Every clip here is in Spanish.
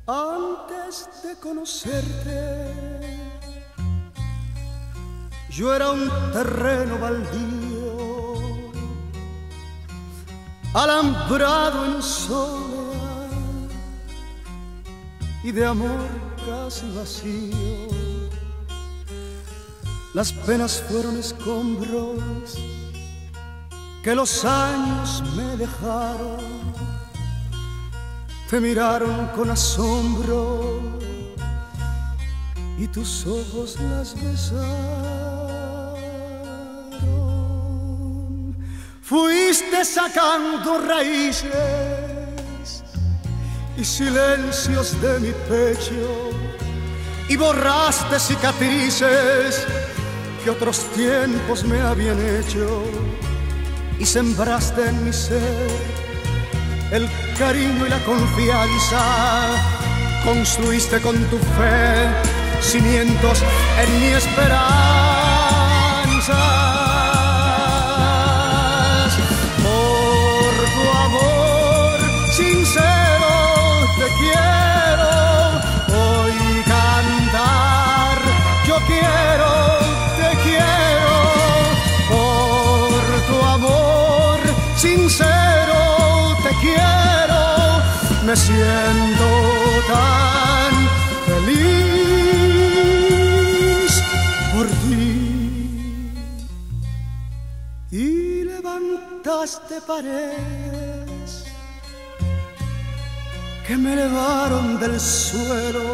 Antes de conocerte, yo era un terreno baldío, alambrado en soledad y de amor casi vacío. Las penas fueron escombros que los años me dejaron. Te miraron con asombro y tus ojos las besaron. Fuiste sacando raíces y silencios de mi pecho y borraste cicatrices que otros tiempos me habían hecho y sembraste en mi ser el cariño y la confianza. Construiste con tu fe cimientos en mi esperanza. Por tu amor sincero te quiero hoy cantar. Yo quiero, te quiero. Por tu amor sincero te quiero, me siento tan feliz por ti. Y levantaste paredes que me elevaron del suelo.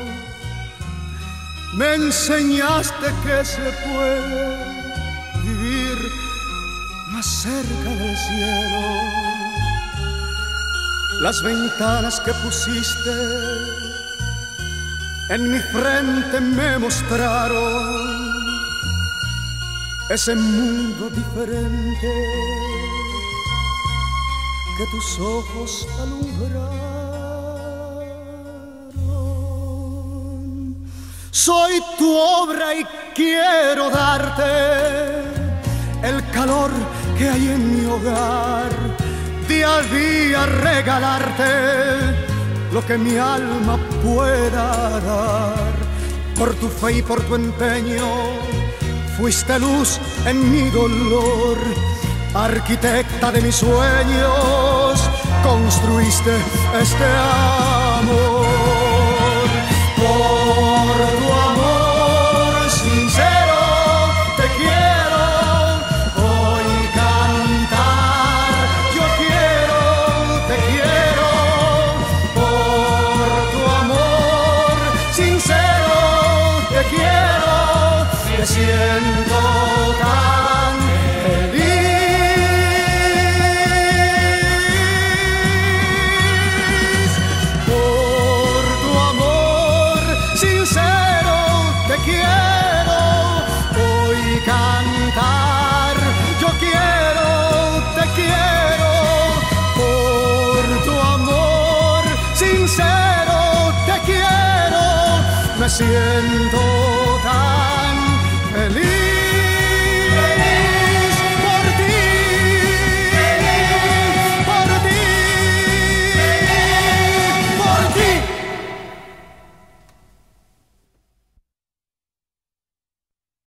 Me enseñaste que se puede vivir más cerca del cielo. Las ventanas que pusiste en mi frente me mostraron ese mundo diferente que tus ojos alumbraron. Soy tu obra y quiero darte el calor que hay en mi hogar. Día a día regalarte lo que mi alma pueda dar. Por tu fe y por tu empeño fuiste luz en mi dolor. Arquitecta de mis sueños, construiste este amor. Por tu amor sincero te quiero hoy cantar. Yo quiero, te quiero. Por tu amor sincero te quiero. Me siento tan feliz. Por tu amor sincero te quiero hoy cantar. Yo quiero, te quiero. Por tu amor sincero te quiero. Me siento